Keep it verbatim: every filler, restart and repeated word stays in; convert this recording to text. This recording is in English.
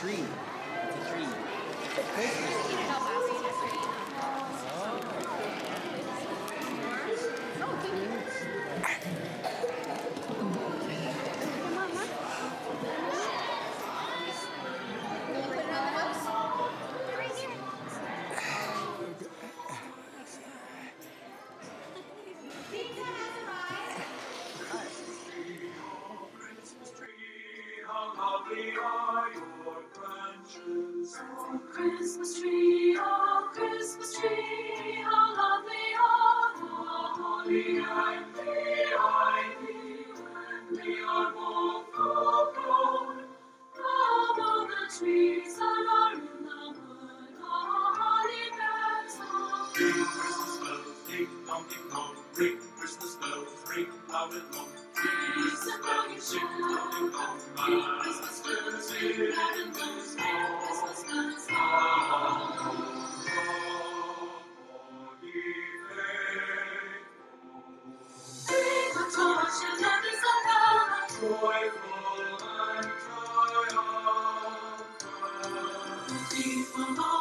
tree. It's a tree. It's a Christmas tree. Oh, Christmas tree, oh, Christmas tree, how lovely are the holly and the ivy, when they are both full grown. Above the trees that are in the wood, the holly bells all ring. Christmas bells, ding dong ding dong, ring. Christmas bells, ring loud and long. Christmas bells, ding dong ding dong, Christmas bells, ring loud and long. Christmas bells, ring the torch and let the sun down, joyful and triumphant. The thief will